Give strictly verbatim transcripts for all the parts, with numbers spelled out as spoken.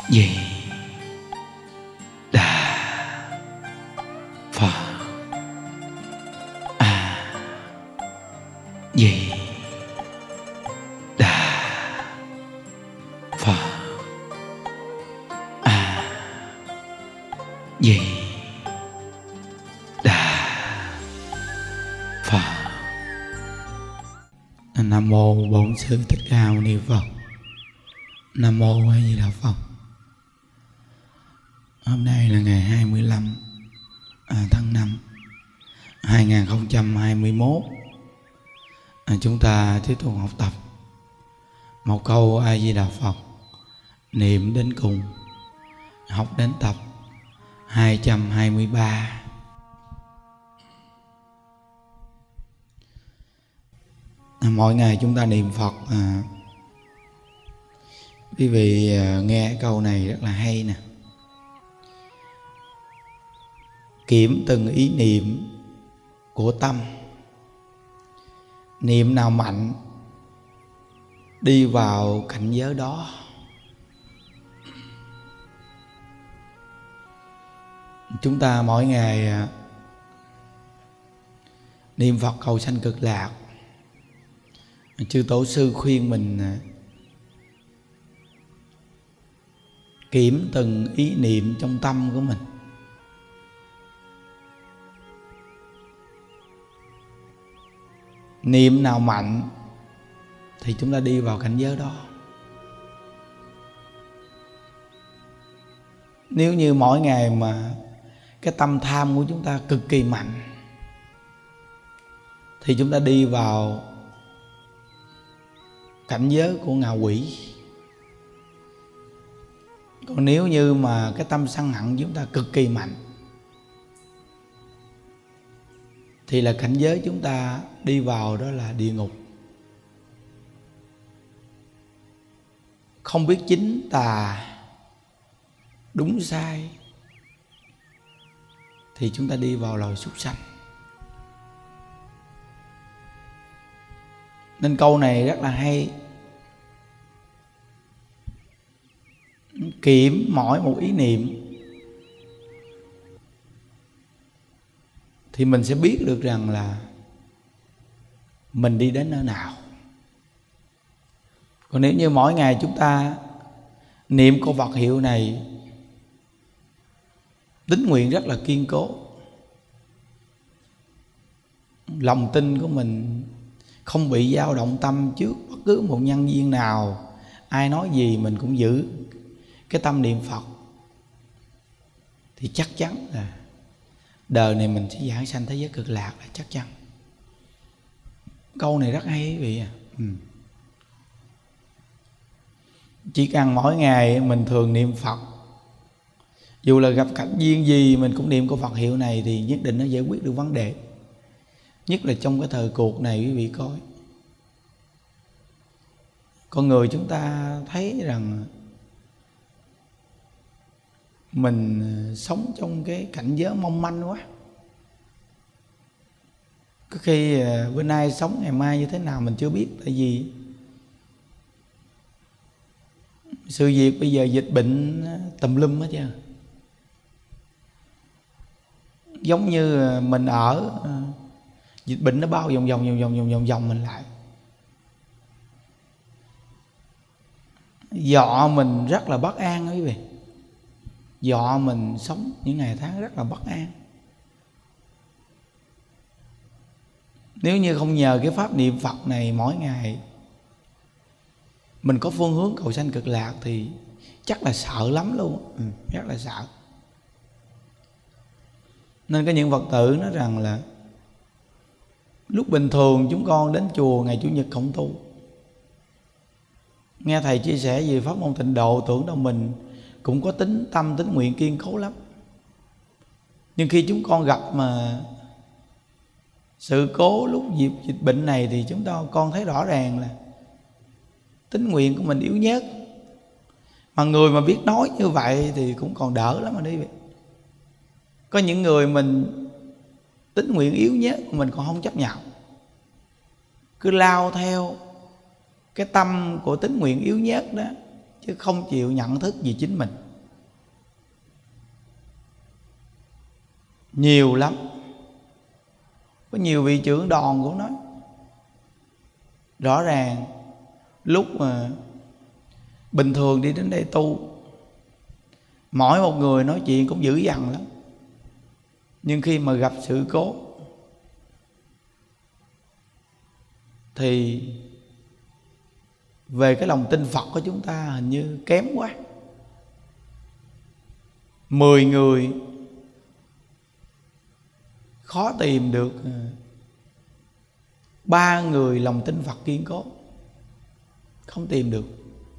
Di Đà Phật. A Di Đà Phật. A Di Đà Phật. Nam mô Bổn Sư Thích Ca Mâu Ni Phật. Nam mô A Di Đà Phật. Hôm nay là ngày hai mươi lăm à, tháng năm hai nghìn không trăm hai mươi mốt. à, Chúng ta tiếp tục học tập một câu A Di Đà Phật niệm đến cùng, học đến tập hai trăm hai mươi ba. à, Mỗi ngày chúng ta niệm Phật, à, quý vị à, nghe câu này rất là hay nè. Kiểm từng ý niệm của tâm, niệm nào mạnh đi vào cảnh giới đó. Chúng ta mỗi ngày niệm Phật cầu sanh cực lạc. Chư Tổ sư khuyên mình kiểm từng ý niệm trong tâm của mình. Niệm nào mạnh thì chúng ta đi vào cảnh giới đó. Nếu như mỗi ngày mà cái tâm tham của chúng ta cực kỳ mạnh thì chúng ta đi vào cảnh giới của ngạ quỷ. Còn nếu như mà cái tâm sân hận chúng ta cực kỳ mạnh thì là cảnh giới chúng ta đi vào đó là địa ngục. Không biết chính tà đúng sai thì chúng ta đi vào loài súc sanh. Nên câu này rất là hay. Kiểm mỗi một ý niệm thì mình sẽ biết được rằng là mình đi đến nơi nào. Còn nếu như mỗi ngày chúng ta niệm câu Phật hiệu này, tín nguyện rất là kiên cố, lòng tin của mình không bị dao động tâm trước bất cứ một nhân viên nào, ai nói gì mình cũng giữ cái tâm niệm Phật, thì chắc chắn là đời này mình sẽ giảng sanh thế giới cực lạc là chắc chắn. Câu này rất hay quý vị à. ừ. Chỉ cần mỗi ngày mình thường niệm Phật, dù là gặp cảnh duyên gì mình cũng niệm câu Phật hiệu này thì nhất định nó giải quyết được vấn đề. Nhất là trong cái thời cuộc này quý vị coi, con người chúng ta thấy rằng mình sống trong cái cảnh giới mong manh quá. Có khi bữa nay sống ngày mai như thế nào mình chưa biết. Tại vì sự việc bây giờ dịch bệnh tùm lum hết trơn. Giống như mình ở, dịch bệnh nó bao vòng vòng vòng vòng vòng vòng vòng mình lại, dọ mình rất là bất an quý vị. Dọ mình sống những ngày tháng rất là bất an. Nếu như không nhờ cái pháp niệm Phật này mỗi ngày mình có phương hướng cầu sanh cực lạc thì chắc là sợ lắm luôn. ừ, Rất là sợ. Nên có những Phật tử nói rằng là lúc bình thường chúng con đến chùa ngày Chủ nhật không tu, nghe thầy chia sẻ về pháp môn tịnh độ, tưởng đâu mình cũng có tính tâm tính nguyện kiên cố lắm. Nhưng khi chúng con gặp mà sự cố lúc dịp dịch bệnh này thì chúng ta con thấy rõ ràng là tính nguyện của mình yếu nhất. Mà người mà biết nói như vậy thì cũng còn đỡ lắm mà đi. Có những người mình tính nguyện yếu nhất mình còn không chấp nhận, cứ lao theo cái tâm của tính nguyện yếu nhất đó, chứ không chịu nhận thức về chính mình. Nhiều lắm. Có nhiều vị trưởng đoàn cũng nói rõ ràng, lúc mà bình thường đi đến đây tu, mỗi một người nói chuyện cũng dữ dằn lắm, nhưng khi mà gặp sự cố thì về cái lòng tin Phật của chúng ta hình như kém quá. Mười người khó tìm được ba người lòng tin Phật kiên cố, không tìm được.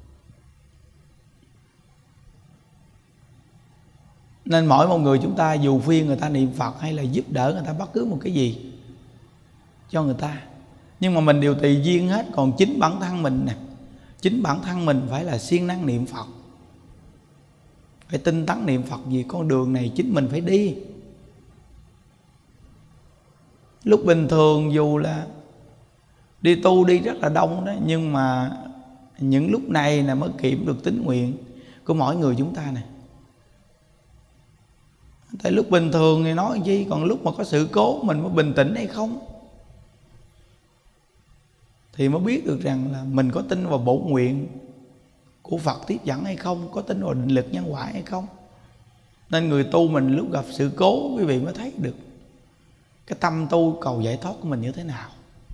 Nên mỗi một người chúng ta, dù khuyên người ta niệm Phật hay là giúp đỡ người ta bất cứ một cái gì cho người ta, nhưng mà mình đều tùy duyên hết. Còn chính bản thân mình nè, chính bản thân mình phải là siêng năng niệm Phật, phải tinh tấn niệm Phật, vì con đường này chính mình phải đi. Lúc bình thường dù là đi tu đi rất là đông đó, nhưng mà những lúc này là mới kiểm được tín nguyện của mỗi người chúng ta nè. Tại lúc bình thường thì nói gì, còn lúc mà có sự cố mình mới bình tĩnh hay không, thì mới biết được rằng là mình có tin vào bổn nguyện của Phật tiếp dẫn hay không, có tin vào định lực nhân quả hay không. Nên người tu mình lúc gặp sự cố, quý vị mới thấy được cái tâm tu cầu giải thoát của mình như thế nào.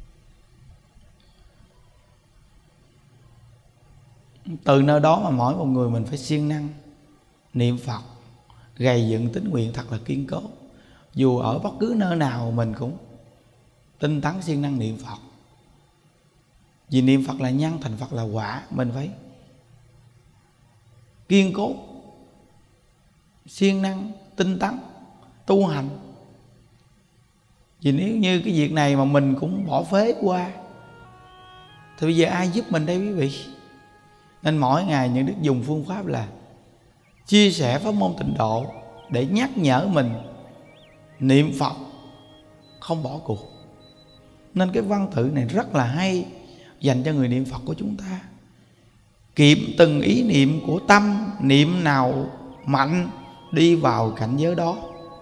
Từ nơi đó mà mỗi một người mình phải siêng năng niệm Phật, gầy dựng tín nguyện thật là kiên cố. Dù ở bất cứ nơi nào mình cũng tinh tấn siêng năng niệm Phật. Vì niệm Phật là nhân, thành Phật là quả. Mình phải kiên cố, siêng năng, tinh tấn, tu hành. Vì nếu như cái việc này mà mình cũng bỏ phế qua thì bây giờ ai giúp mình đây quý vị? Nên mỗi ngày những đức dùng phương pháp là chia sẻ pháp môn tịnh độ để nhắc nhở mình niệm Phật, không bỏ cuộc. Nên cái văn tự này rất là hay dành cho người niệm Phật của chúng ta. Kiệm từng ý niệm của tâm, niệm nào mạnh đi vào cảnh giới đó.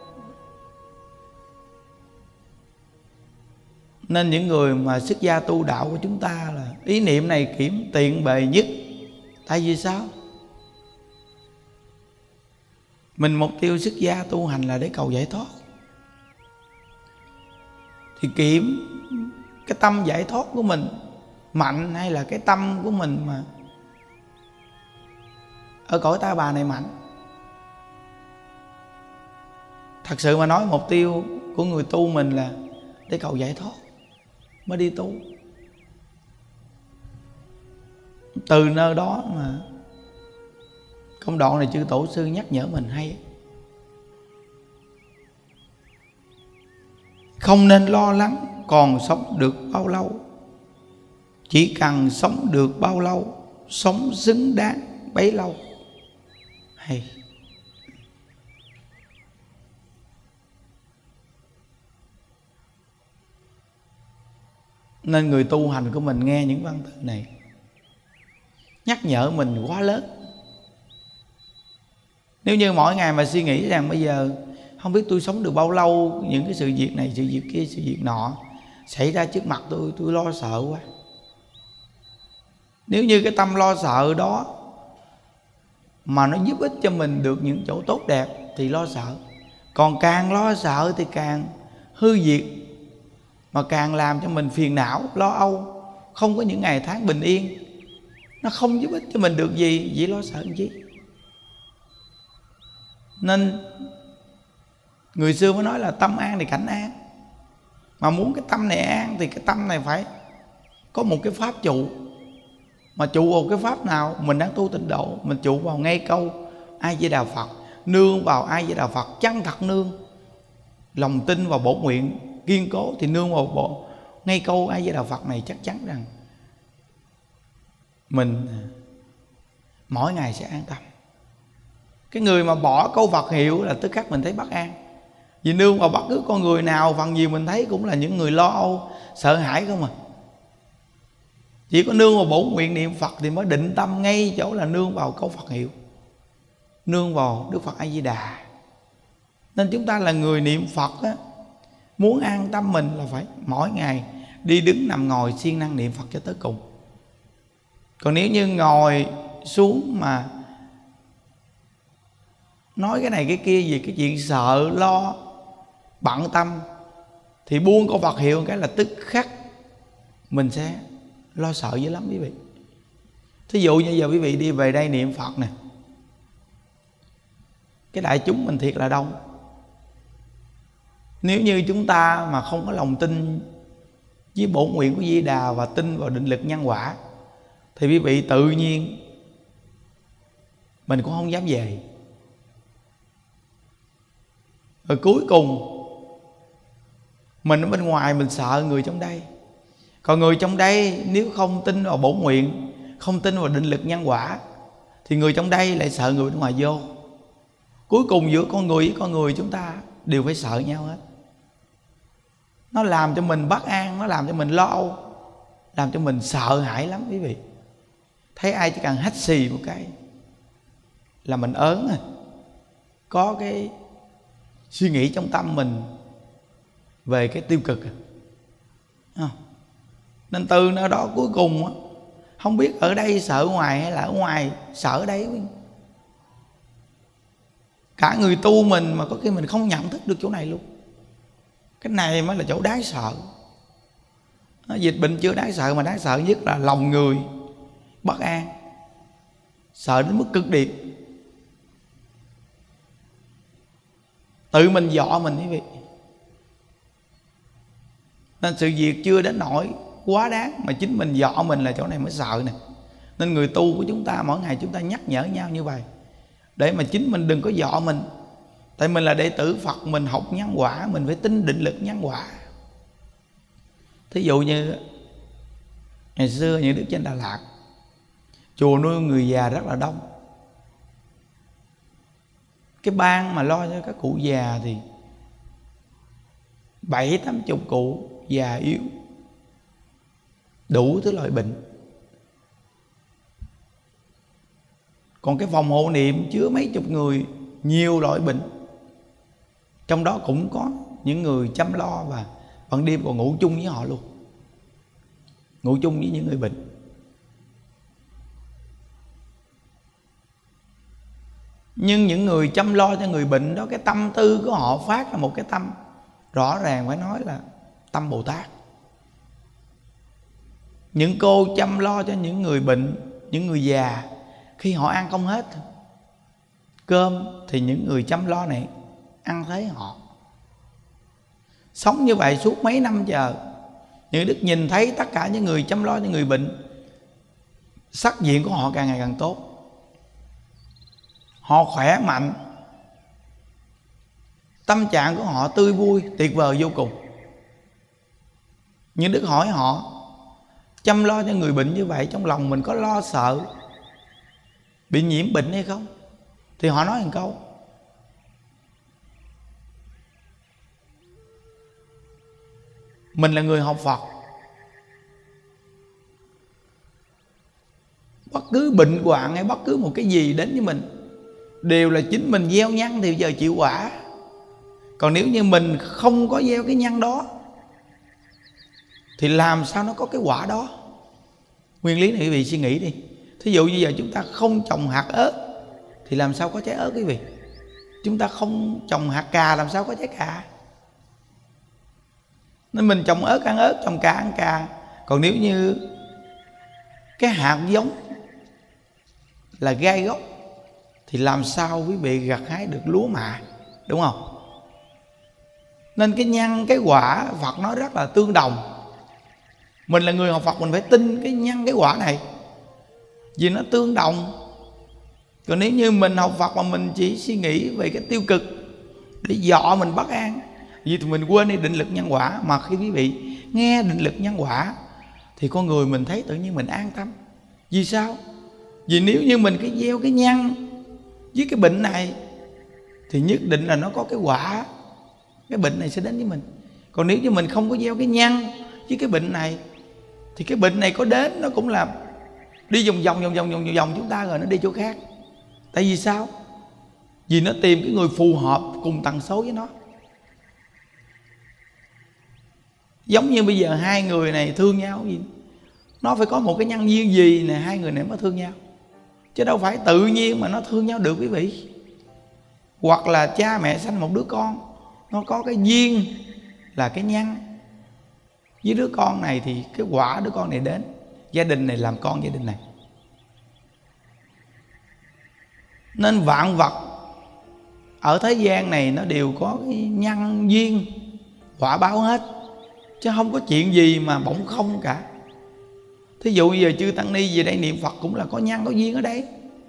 Nên những người mà xuất gia tu đạo của chúng ta là ý niệm này kiểm tiện bề nhất. Tại vì sao? Mình mục tiêu xuất gia tu hành là để cầu giải thoát, thì kiểm cái tâm giải thoát của mình mạnh hay là cái tâm của mình mà ở cõi ta bà này mạnh. Thật sự mà nói, mục tiêu của người tu mình là để cầu giải thoát mới đi tu. Từ nơi đó mà công đoạn này chư tổ sư nhắc nhở mình hay. Không nên lo lắng còn sống được bao lâu, chỉ cần sống được bao lâu, sống xứng đáng bấy lâu. Hay. Nên người tu hành của mình nghe những văn tự này nhắc nhở mình quá lớn. Nếu như mỗi ngày mà suy nghĩ rằng bây giờ không biết tôi sống được bao lâu, những cái sự việc này, sự việc kia, sự việc nọ xảy ra trước mặt tôi, tôi lo sợ quá. Nếu như cái tâm lo sợ đó mà nó giúp ích cho mình được những chỗ tốt đẹp thì lo sợ. Còn càng lo sợ thì càng hư diệt, mà càng làm cho mình phiền não, lo âu, không có những ngày tháng bình yên. Nó không giúp ích cho mình được gì, chỉ lo sợ làm chi. Nên người xưa mới nói là tâm an thì cảnh an. Mà muốn cái tâm này an thì cái tâm này phải có một cái pháp trụ. Mà trụ vào cái pháp nào? Mình đang tu tịnh độ, mình trụ vào ngay câu A Di Đà Phật, nương vào A Di Đà Phật, chân thật nương. Lòng tin vào bổn nguyện kiên cố thì nương vào bộ ngay câu A Di Đà Phật này, chắc chắn rằng mình mỗi ngày sẽ an tâm. Cái người mà bỏ câu Phật hiệu là tức khắc mình thấy bất an. Vì nương vào bất cứ con người nào, phần nhiều mình thấy cũng là những người lo âu, sợ hãi không à. Chỉ có nương vào bổn nguyện niệm Phật thì mới định tâm ngay chỗ là nương vào câu Phật hiệu, nương vào Đức Phật A Di Đà. Nên chúng ta là người niệm Phật á, muốn an tâm mình là phải mỗi ngày đi đứng nằm ngồi siêng năng niệm Phật cho tới cùng. Còn nếu như ngồi xuống mà nói cái này cái kia gì cái chuyện sợ lo bận tâm thì buông câu Phật hiệu cái là tức khắc mình sẽ lo sợ dữ lắm quý vị. Thí dụ như giờ quý vị đi về đây niệm Phật nè, cái đại chúng mình thiệt là đông. Nếu như chúng ta mà không có lòng tin với bổn nguyện của Di Đà và tin vào định lực nhân quả thì quý vị tự nhiên mình cũng không dám về. Rồi cuối cùng mình ở bên ngoài mình sợ người trong đây. Còn người trong đây nếu không tin vào bổn nguyện, không tin vào định lực nhân quả thì người trong đây lại sợ người bên ngoài vô. Cuối cùng giữa con người với con người chúng ta đều phải sợ nhau hết. Nó làm cho mình bất an, nó làm cho mình lo âu, làm cho mình sợ hãi lắm quý vị. Thấy ai chỉ cần hắt xì một cái là mình ớn à. Có cái suy nghĩ trong tâm mình về cái tiêu cực à. Nên từ nơi đó cuối cùng á, không biết ở đây sợ ngoài hay là ở ngoài sợ ở đây. Cả người tu mình mà có khi mình không nhận thức được chỗ này luôn. Cái này mới là chỗ đáng sợ. Dịch bệnh chưa đáng sợ, mà đáng sợ nhất là lòng người bất an, sợ đến mức cực điểm, tự mình dọa mình quý vị. Nên sự việc chưa đến nỗi quá đáng mà chính mình dọa mình là chỗ này mới sợ nè. Nên người tu của chúng ta mỗi ngày chúng ta nhắc nhở nhau như vậy để mà chính mình đừng có dọa mình. Tại mình là đệ tử Phật, mình học nhân quả, mình phải tin định lực nhân quả. Thí dụ như ngày xưa những đức trên Đà Lạt, chùa nuôi người già rất là đông. Cái ban mà lo cho các cụ già thì bảy tám chục cụ già yếu, đủ thứ loại bệnh. Còn cái phòng hộ niệm chứa mấy chục người, nhiều loại bệnh. Trong đó cũng có những người chăm lo và ban đêm còn ngủ chung với họ luôn, ngủ chung với những người bệnh. Nhưng những người chăm lo cho người bệnh đó, cái tâm tư của họ phát là một cái tâm rõ ràng phải nói là tâm Bồ Tát. Những cô chăm lo cho những người bệnh, những người già, khi họ ăn không hết cơm thì những người chăm lo này ăn thấy họ. Sống như vậy suốt mấy năm chờ, những đức nhìn thấy tất cả những người chăm lo cho người bệnh, sắc diện của họ càng ngày càng tốt, họ khỏe mạnh, tâm trạng của họ tươi vui, tuyệt vời vô cùng. Nhưng đức hỏi họ chăm lo cho người bệnh như vậy, trong lòng mình có lo sợ bị nhiễm bệnh hay không? Thì họ nói một câu: mình là người học Phật, bất cứ bệnh hoạn hay bất cứ một cái gì đến với mình đều là chính mình gieo nhân thì giờ chịu quả. Còn nếu như mình không có gieo cái nhân đó thì làm sao nó có cái quả đó? Nguyên lý này quý vị suy nghĩ đi. Thí dụ như giờ chúng ta không trồng hạt ớt thì làm sao có trái ớt quý vị? Chúng ta không trồng hạt cà làm sao có trái cà? Nên mình trồng ớt ăn ớt, trồng cà ăn cà. Còn nếu như cái hạt giống là gai gốc thì làm sao quý vị gặt hái được lúa mạ, đúng không? Nên cái nhân cái quả Phật nói rất là tương đồng. Mình là người học Phật, mình phải tin cái nhân cái quả này vì nó tương đồng. Còn nếu như mình học Phật mà mình chỉ suy nghĩ về cái tiêu cực để dọa mình bất an, vì thì mình quên đi định lực nhân quả. Mà khi quý vị nghe định lực nhân quả thì con người mình thấy tự nhiên mình an tâm. Vì sao? Vì nếu như mình cái gieo cái nhân với cái bệnh này thì nhất định là nó có cái quả, cái bệnh này sẽ đến với mình. Còn nếu như mình không có gieo cái nhân với cái bệnh này thì cái bệnh này có đến nó cũng là đi vòng vòng vòng vòng vòng vòng chúng ta rồi nó đi chỗ khác. Tại vì sao? Vì nó tìm cái người phù hợp cùng tần số với nó. Giống như bây giờ hai người này thương nhau gì, nó phải có một cái nhân duyên gì nè hai người này mới thương nhau, chứ đâu phải tự nhiên mà nó thương nhau được quý vị. Hoặc là cha mẹ sanh một đứa con, nó có cái duyên là cái nhân với đứa con này, thì cái quả đứa con này đến, gia đình này làm con gia đình này. Nên vạn vật ở thế gian này nó đều có cái nhân duyên quả báo hết, chứ không có chuyện gì mà bỗng không cả. Thí dụ bây giờ chư Tăng Ni về đây niệm Phật cũng là có nhân có duyên ở đây,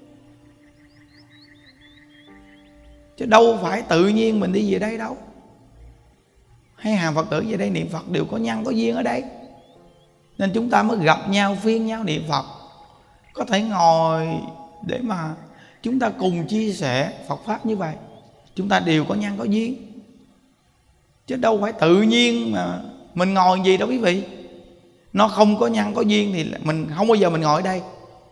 chứ đâu phải tự nhiên mình đi về đây đâu. Hay hàng Phật tử về đây niệm Phật đều có nhân có duyên ở đây, nên chúng ta mới gặp nhau phiên nhau niệm Phật, có thể ngồi để mà chúng ta cùng chia sẻ Phật Pháp như vậy. Chúng ta đều có nhân có duyên, chứ đâu phải tự nhiên mà mình ngồi gì đâu quý vị. Nó không có nhân có duyên thì mình không bao giờ mình ngồi ở đây.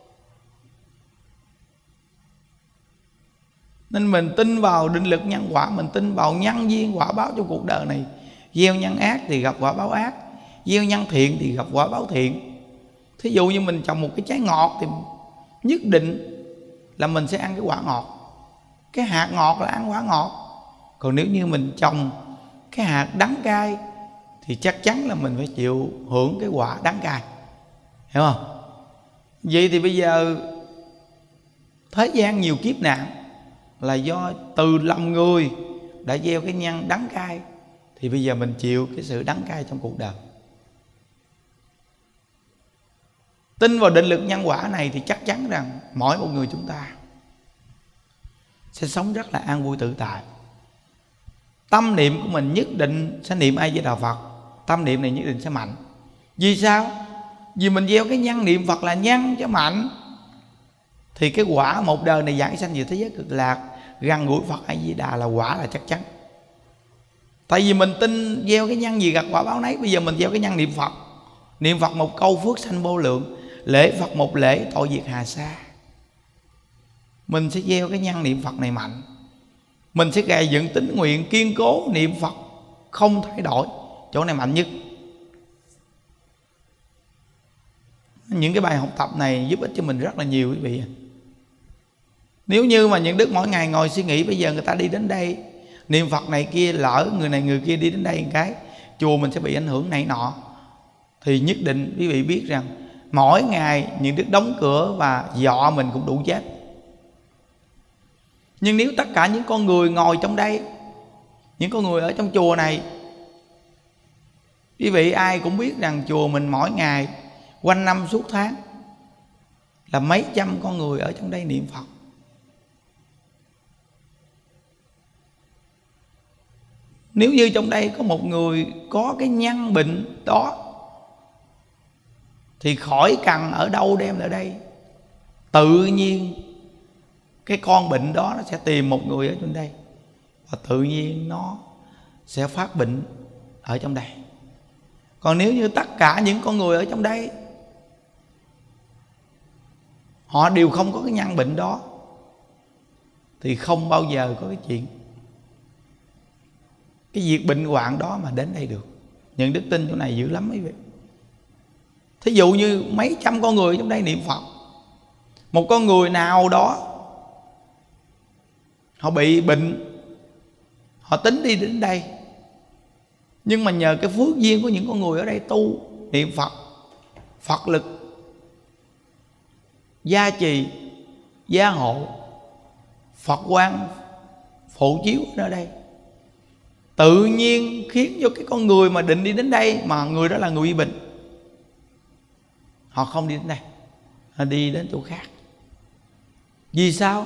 Nên mình tin vào định lực nhân quả, mình tin vào nhân duyên quả báo trong cuộc đời này. Gieo nhân ác thì gặp quả báo ác, gieo nhân thiện thì gặp quả báo thiện. Thí dụ như mình trồng một cái trái ngọt thì nhất định là mình sẽ ăn cái quả ngọt. Cái hạt ngọt là ăn quả ngọt. Còn nếu như mình trồng cái hạt đắng cay thì chắc chắn là mình phải chịu hưởng cái quả đắng cay, hiểu không? Vậy thì bây giờ thế gian nhiều kiếp nạn là do từ lòng người đã gieo cái nhân đắng cay, thì bây giờ mình chịu cái sự đắng cay trong cuộc đời. Tin vào định lực nhân quả này thì chắc chắn rằng mỗi một người chúng ta sẽ sống rất là an vui tự tại. Tâm niệm của mình nhất định sẽ niệm A Di Đà Phật, tâm niệm này nhất định sẽ mạnh. Vì sao? Vì mình gieo cái nhân niệm Phật là nhân cho mạnh, thì cái quả một đời này giảng sanh về thế giới cực lạc, gần gũi Phật A Di Đà là quả là chắc chắn. Tại vì mình tin gieo cái nhân gì gặt quả báo nấy. Bây giờ mình gieo cái nhân niệm Phật, niệm Phật một câu phước sanh vô lượng, lễ Phật một lễ tội diệt hà sa. Mình sẽ gieo cái nhân niệm Phật này mạnh, mình sẽ gầy dựng tín nguyện kiên cố niệm Phật không thay đổi, chỗ này mạnh nhất. Những cái bài học tập này giúp ích cho mình rất là nhiều quý vị. Nếu như mà những đức mỗi ngày ngồi suy nghĩ bây giờ người ta đi đến đây niệm Phật này kia, lỡ người này người kia đi đến đây một cái chùa mình sẽ bị ảnh hưởng này nọ, thì nhất định quý vị biết rằng mỗi ngày những đức đóng cửa và dọa mình cũng đủ chết. Nhưng nếu tất cả những con người ngồi trong đây, những con người ở trong chùa này, quý vị ai cũng biết rằng chùa mình mỗi ngày quanh năm suốt tháng là mấy trăm con người ở trong đây niệm Phật. Nếu như trong đây có một người có cái nhân bệnh đó thì khỏi cần ở đâu đem lại đây, tự nhiên cái con bệnh đó nó sẽ tìm một người ở trong đây, và tự nhiên nó sẽ phát bệnh ở trong đây. Còn nếu như tất cả những con người ở trong đây họ đều không có cái nhân bệnh đó thì không bao giờ có cái chuyện cái việc bệnh hoạn đó mà đến đây được. Những đức tin chỗ này dữ lắm quý vị. Thí dụ như mấy trăm con người trong đây niệm Phật, một con người nào đó họ bị bệnh, họ tính đi đến đây, nhưng mà nhờ cái phước duyên của những con người ở đây tu niệm Phật, Phật lực gia trì gia hộ, Phật quang phụ chiếu ở đây, tự nhiên khiến cho cái con người mà định đi đến đây mà người đó là người bị bệnh, họ không đi đến đây, họ đi đến chỗ khác. Vì sao?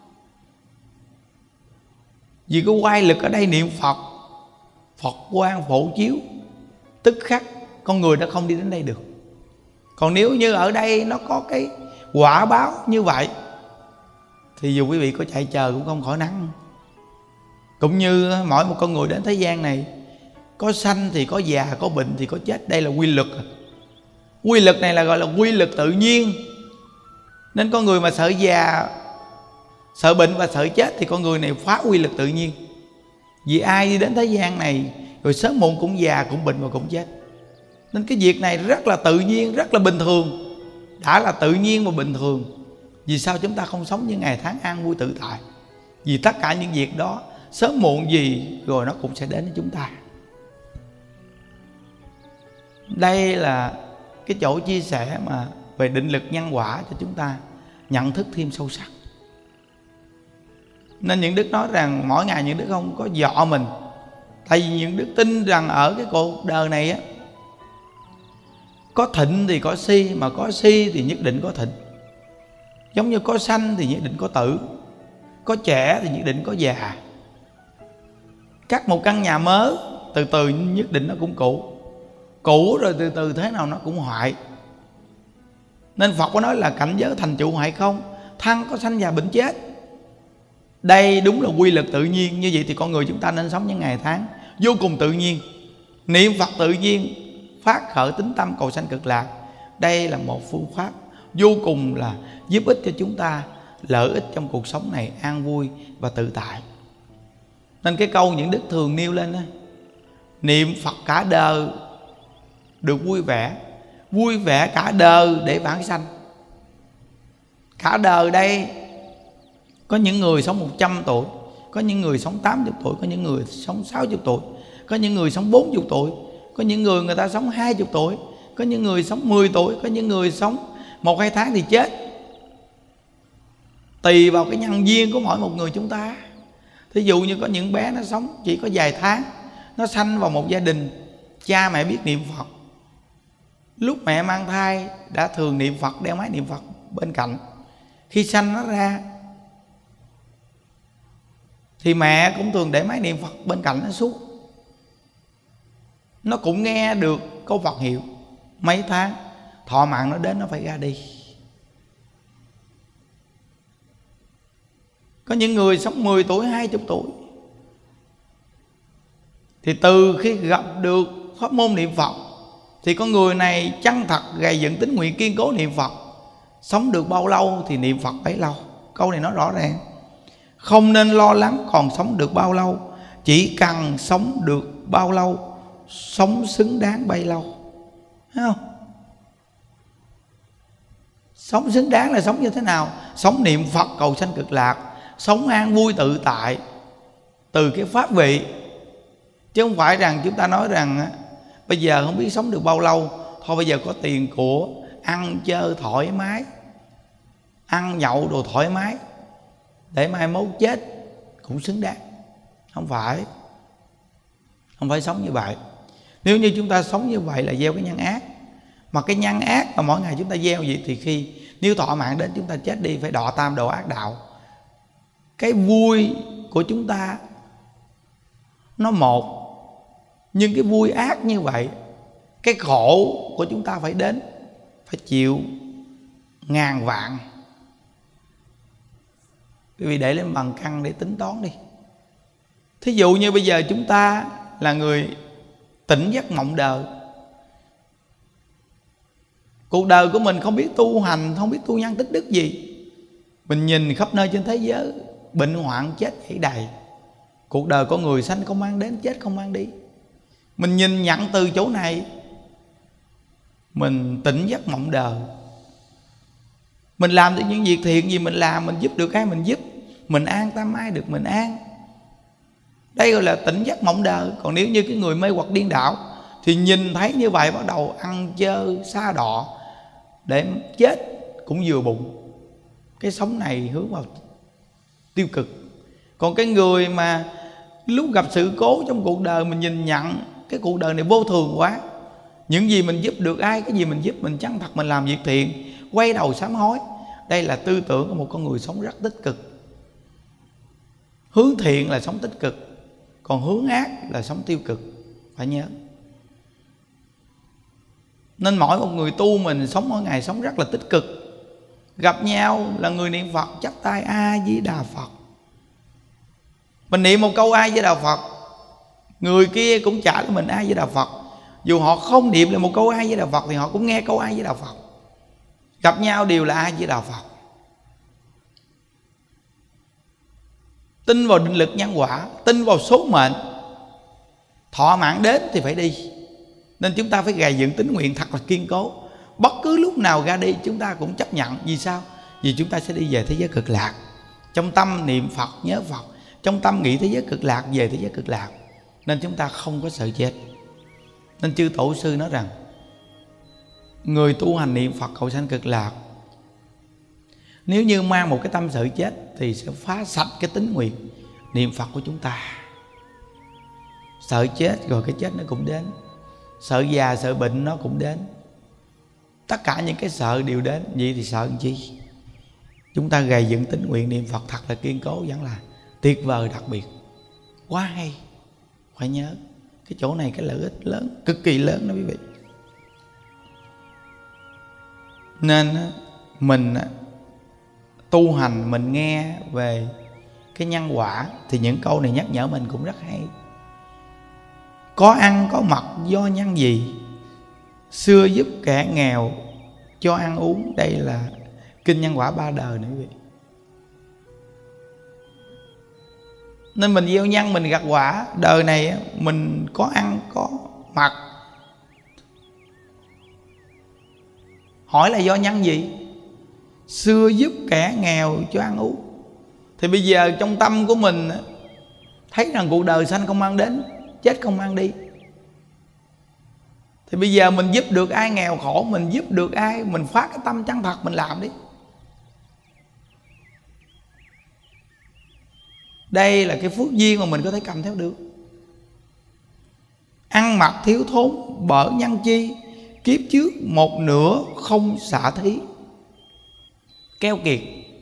Vì cái oai lực ở đây niệm Phật, Phật quang phổ chiếu, tức khắc con người đã không đi đến đây được. Còn nếu như ở đây nó có cái quả báo như vậy thì dù quý vị có chạy chờ cũng không khỏi nắng. Cũng như mỗi một con người đến thế gian này, có sanh thì có già, có bệnh thì có chết. Đây là quy luật. Quy luật này là gọi là quy luật tự nhiên. Nên con người mà sợ già, sợ bệnh và sợ chết thì con người này phá quy luật tự nhiên. Vì ai đi đến thế gian này rồi sớm muộn cũng già, cũng bệnh và cũng chết. Nên cái việc này rất là tự nhiên, rất là bình thường. Đã là tự nhiên và bình thường, vì sao chúng ta không sống những ngày tháng an vui tự tại? Vì tất cả những việc đó sớm muộn gì rồi nó cũng sẽ đến với chúng ta. Đây là cái chỗ chia sẻ mà về định lực nhân quả cho chúng ta nhận thức thêm sâu sắc. Nên những đức nói rằng mỗi ngày những đức không có dọ mình. Tại vì những đức tin rằng ở cái cuộc đời này á, có thịnh thì có si, mà có si thì nhất định có thịnh. Giống như có sanh thì nhất định có tử, có trẻ thì nhất định có già. Cắt một căn nhà mới, từ từ nhất định nó cũng cũ. Cũ rồi từ từ thế nào nó cũng hoại. Nên Phật có nói là cảnh giới thành trụ hoại không, thân có sanh già bệnh chết. Đây đúng là quy luật tự nhiên. Như vậy thì con người chúng ta nên sống những ngày tháng vô cùng tự nhiên. Niệm Phật tự nhiên, phát khởi tính tâm cầu sanh cực lạc. Đây là một phương pháp vô cùng là giúp ích cho chúng ta lợi ích trong cuộc sống này, an vui và tự tại. Nên cái câu những đức thường nêu lên đó, niệm Phật cả đời được vui vẻ, vui vẻ cả đời để vãng sanh. Cả đời đây có những người sống một trăm tuổi, có những người sống tám mươi tuổi, có những người sống sáu mươi tuổi, có những người sống bốn mươi tuổi, có những người người ta sống hai mươi tuổi, có những người sống mười tuổi, có những người sống một hai tháng thì chết. Tùy vào cái nhân duyên của mỗi một người chúng ta. Thí dụ như có những bé nó sống chỉ có vài tháng, nó sanh vào một gia đình cha mẹ biết niệm Phật. Lúc mẹ mang thai đã thường niệm Phật, đeo máy niệm Phật bên cạnh. Khi sanh nó ra thì mẹ cũng thường để máy niệm Phật bên cạnh nó suốt. Nó cũng nghe được câu Phật hiệu. Mấy tháng thọ mạng nó đến, nó phải ra đi. Có những người sống mười tuổi, hai mươi tuổi, thì từ khi gặp được pháp môn niệm Phật thì con người này chân thật gầy dựng tính nguyện kiên cố niệm Phật. Sống được bao lâu thì niệm Phật bấy lâu. Câu này nói rõ ràng. Không nên lo lắng còn sống được bao lâu, chỉ cần sống được bao lâu, sống xứng đáng bấy lâu. Thấy không? Sống xứng đáng là sống như thế nào? Sống niệm Phật cầu sanh cực lạc, sống an vui tự tại từ cái pháp vị. Chứ không phải rằng chúng ta nói rằng bây giờ không biết sống được bao lâu, thôi bây giờ có tiền của, ăn chơi thoải mái, ăn nhậu đồ thoải mái, để mai mốt chết cũng xứng đáng. Không phải. Không phải sống như vậy. Nếu như chúng ta sống như vậy là gieo cái nhân ác. Mà cái nhân ác mà mỗi ngày chúng ta gieo vậy thì khi nếu thọ mạng đến chúng ta chết đi phải đọa tam độ ác đạo. Cái vui của chúng ta nó một, nhưng cái vui ác như vậy, cái khổ của chúng ta phải đến, phải chịu ngàn vạn. Quý vị để lên bằng căn để tính toán đi. Thí dụ như bây giờ chúng ta là người tỉnh giấc mộng đời, cuộc đời của mình không biết tu hành, không biết tu nhân tích đức gì. Mình nhìn khắp nơi trên thế giới, bệnh hoạn chết chảy đầy. Cuộc đời con người sanh không mang đến, chết không mang đi. Mình nhìn nhận từ chỗ này, mình tỉnh giấc mộng đời. Mình làm được những việc thiện gì mình làm, mình giúp được ai mình giúp, mình an tâm ai được mình an. Đây gọi là tỉnh giấc mộng đời. Còn nếu như cái người mê hoặc điên đảo thì nhìn thấy như vậy bắt đầu ăn chơi xa đọ để chết cũng vừa bụng. Cái sống này hướng vào tiêu cực. Còn cái người mà lúc gặp sự cố trong cuộc đời, mình nhìn nhận cái cuộc đời này vô thường quá, những gì mình giúp được ai, cái gì mình giúp, mình chân thật mình làm việc thiện, quay đầu sám hối. Đây là tư tưởng của một con người sống rất tích cực. Hướng thiện là sống tích cực, còn hướng ác là sống tiêu cực. Phải nhớ. Nên mỗi một người tu mình sống mỗi ngày sống rất là tích cực. Gặp nhau là người niệm Phật chắp tay A Di Đà Phật. Mình niệm một câu A Di Đà Phật, người kia cũng trả cho mình A Di Đà Phật. Dù họ không niệm là một câu A Di Đà Phật thì họ cũng nghe câu A Di Đà Phật. Gặp nhau đều là A Di Đà Phật. Tin vào định lực nhân quả, tin vào số mệnh, thọ mạng đến thì phải đi. Nên chúng ta phải gầy dựng tín nguyện thật là kiên cố. Bất cứ lúc nào ra đi chúng ta cũng chấp nhận. Vì sao? Vì chúng ta sẽ đi về thế giới cực lạc. Trong tâm niệm Phật nhớ Phật, trong tâm nghĩ thế giới cực lạc, về thế giới cực lạc. Nên chúng ta không có sợ chết. Nên chư tổ sư nói rằng người tu hành niệm Phật cầu sanh cực lạc, nếu như mang một cái tâm sợ chết thì sẽ phá sạch cái tín nguyện niệm Phật của chúng ta. Sợ chết rồi cái chết nó cũng đến. Sợ già sợ bệnh nó cũng đến. Tất cả những cái sợ đều đến. Vậy thì sợ làm chi? Chúng ta gầy dựng tín nguyện niệm Phật thật là kiên cố, vẫn là tuyệt vời đặc biệt. Quá hay. Phải nhớ cái chỗ này cái lợi ích lớn, cực kỳ lớn đó quý vị. Nên mình tu hành, mình nghe về cái nhân quả thì những câu này nhắc nhở mình cũng rất hay. Có ăn có mặc do nhân gì, xưa giúp kẻ nghèo cho ăn uống. Đây là kinh nhân quả ba đời nữa quý vị. Nên mình gieo nhân mình gặt quả. Đời này mình có ăn có mặc. Hỏi là do nhân gì? Xưa giúp kẻ nghèo cho ăn uống. Thì bây giờ trong tâm của mình thấy rằng cuộc đời sanh không mang đến, chết không mang đi. Thì bây giờ mình giúp được ai nghèo khổ, mình giúp được ai, mình phát cái tâm chân thật mình làm đi. Đây là cái phước duyên mà mình có thể cầm theo được. Ăn mặc thiếu thốn bởi nhân chi, kiếp trước một nửa không xả thí. Keo kiệt.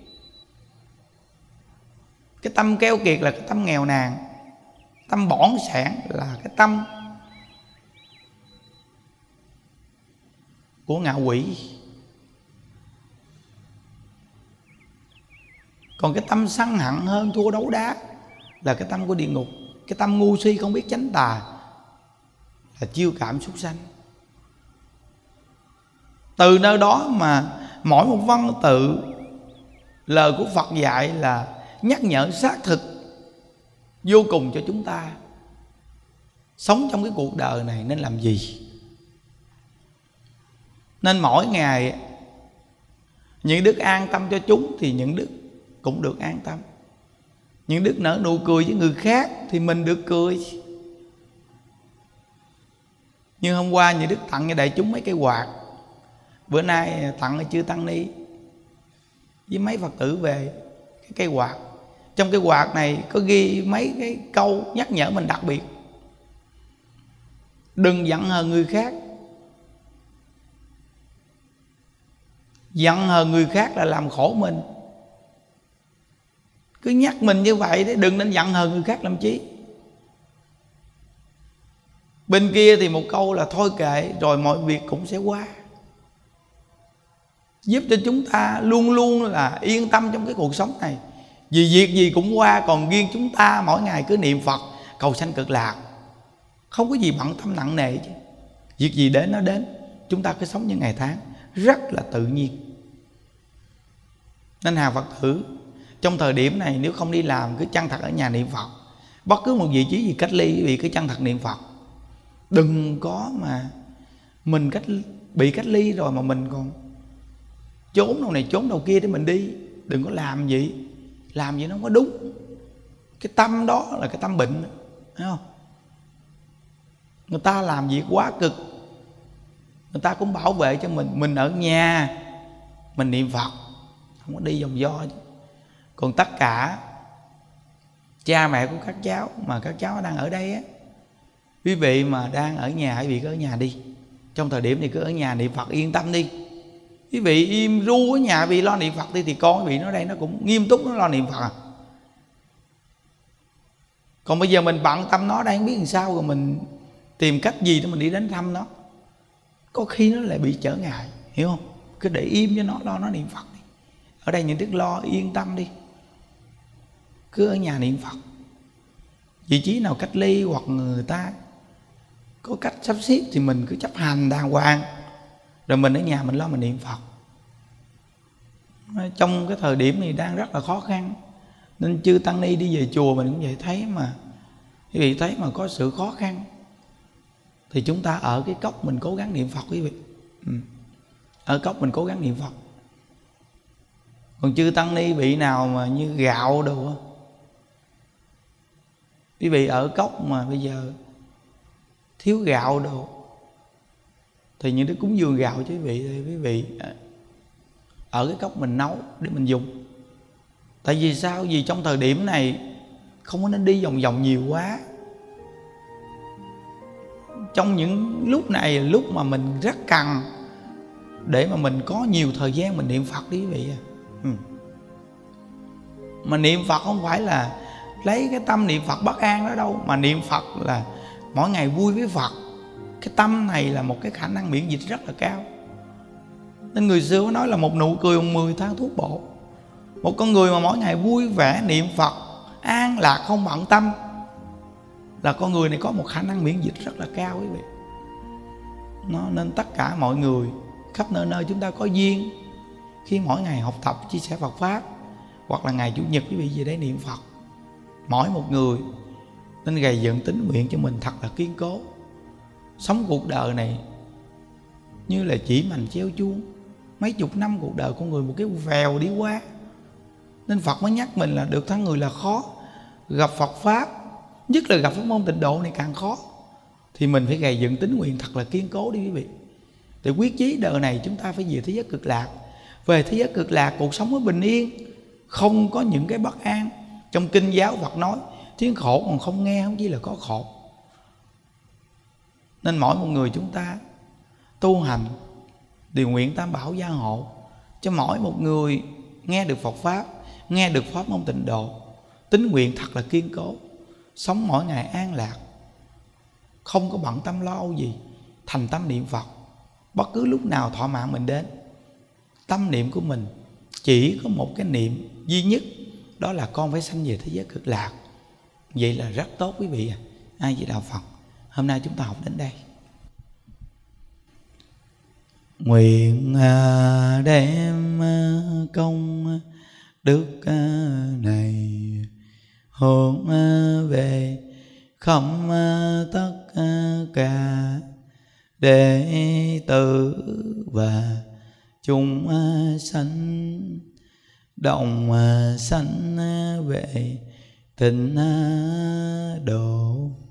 Cái tâm keo kiệt là cái tâm nghèo nàn. Tâm bỏn sẻn là cái tâm của ngạ quỷ. Còn cái tâm sân hận hơn thua đấu đá là cái tâm của địa ngục. Cái tâm ngu si không biết chánh tà là chiêu cảm súc sanh. Từ nơi đó mà mỗi một văn tự lời của Phật dạy là nhắc nhở xác thực vô cùng cho chúng ta sống trong cái cuộc đời này nên làm gì. Nên mỗi ngày những đức an tâm cho chúng thì những đức cũng được an tâm. Những đức nở nụ cười với người khác thì mình được cười. Như hôm qua những đức tặng cho đại chúng mấy cây quạt, bữa nay tặng cho chư tăng ni với mấy Phật tử về cái cây quạt. Trong cái quạt này có ghi mấy cái câu nhắc nhở mình đặc biệt. Đừng giận hờn người khác. Giận hờn người khác là làm khổ mình. Cứ nhắc mình như vậy đấy, đừng nên giận hờn người khác làm chi. Bên kia thì một câu là thôi kệ, rồi mọi việc cũng sẽ qua. Giúp cho chúng ta luôn luôn là yên tâm trong cái cuộc sống này. Vì việc gì cũng qua, còn riêng chúng ta mỗi ngày cứ niệm Phật cầu sanh cực lạc, không có gì bận tâm nặng nề chứ. Việc gì đến nó đến, chúng ta cứ sống như ngày tháng rất là tự nhiên. Nên hàng Phật tử trong thời điểm này nếu không đi làm cứ chân thật ở nhà niệm Phật. Bất cứ một vị trí gì cách ly vì cứ chân thật niệm Phật. Đừng có mà mình cách bị cách ly rồi mà mình còn trốn đâu này trốn đâu kia để mình đi. Đừng có làm gì. Làm gì nó không có đúng. Cái tâm đó là cái tâm bệnh, thấy không? Người ta làm việc quá cực, người ta cũng bảo vệ cho mình. Mình ở nhà mình niệm Phật, không có đi vòng vo. Còn tất cả cha mẹ của các cháu mà các cháu đang ở đây á, quý vị mà đang ở nhà, quý vị cứ ở nhà đi. Trong thời điểm này cứ ở nhà niệm Phật yên tâm đi. Quý vị im ru ở nhà vì lo niệm Phật đi, thì con quý vị nó đây nó cũng nghiêm túc nó lo niệm Phật à. Còn bây giờ mình bận tâm nó đang biết làm sao, rồi mình tìm cách gì để mình đi đến thăm nó, có khi nó lại bị trở ngại, hiểu không? Cứ để im cho nó, lo nó niệm Phật đi. Ở đây những đức lo yên tâm đi, cứ ở nhà niệm Phật. Vị trí nào cách ly hoặc người ta có cách sắp xếp thì mình cứ chấp hành đàng hoàng, rồi mình ở nhà mình lo mình niệm Phật. Trong cái thời điểm này đang rất là khó khăn, nên chư tăng ni đi về chùa mình cũng vậy, thấy mà quý vị thấy mà có sự khó khăn thì chúng ta ở cái cốc mình cố gắng niệm Phật quý vị. ừ. Ở cốc mình cố gắng niệm Phật. Còn chư tăng ni vị nào mà như gạo đồ, quý vị ở cốc mà bây giờ thiếu gạo đồ thì những đứa cúng dường gạo cho quý vị thì quý vị ở cái cốc mình nấu để mình dùng. Tại vì sao? Vì trong thời điểm này không có nên đi vòng vòng nhiều quá. Trong những lúc này lúc mà mình rất cần để mà mình có nhiều thời gian mình niệm Phật đi quý vị. ừ. Mà niệm Phật không phải là lấy cái tâm niệm Phật bất an đó đâu, mà niệm Phật là mỗi ngày vui với Phật. Cái tâm này là một cái khả năng miễn dịch rất là cao. Nên người xưa có nói là một nụ cười mười tháng thuốc bổ. Một con người mà mỗi ngày vui vẻ niệm Phật, an lạc không bận tâm, là con người này có một khả năng miễn dịch rất là cao quý vị. Nó nên tất cả mọi người khắp nơi nơi chúng ta có duyên, khi mỗi ngày học tập chia sẻ Phật pháp, hoặc là ngày Chủ nhật quý vị về đây niệm Phật, mỗi một người nên gầy dựng tín nguyện cho mình thật là kiên cố. Sống cuộc đời này như là chỉ mành treo chuông, mấy chục năm cuộc đời con người một cái vèo đi qua. Nên Phật mới nhắc mình là được thắng người là khó, gặp Phật pháp, nhất là gặp pháp môn tịnh độ này càng khó. Thì mình phải gầy dựng tín nguyện thật là kiên cố đi quý vị, để quyết chí đời này chúng ta phải về thế giới cực lạc. Về thế giới cực lạc cuộc sống mới bình yên, không có những cái bất an. Trong kinh giáo Phật nói tiếng khổ còn không nghe, không chỉ là có khổ. Nên mỗi một người chúng ta tu hành điều nguyện tam bảo gia hộ cho mỗi một người nghe được Phật pháp, nghe được pháp môn tịnh độ, tín nguyện thật là kiên cố, sống mỗi ngày an lạc, không có bận tâm lo âu gì, thành tâm niệm Phật. Bất cứ lúc nào thọ mạng mình đến, tâm niệm của mình chỉ có một cái niệm duy nhất, đó là con phải sanh về thế giới cực lạc. Vậy là rất tốt quý vị. Ai về đạo Phật, hôm nay chúng ta học đến đây. Nguyện đem công đức này hướng về khắp tất cả đệ tử và chúng sanh, đồng sanh về tịnh độ.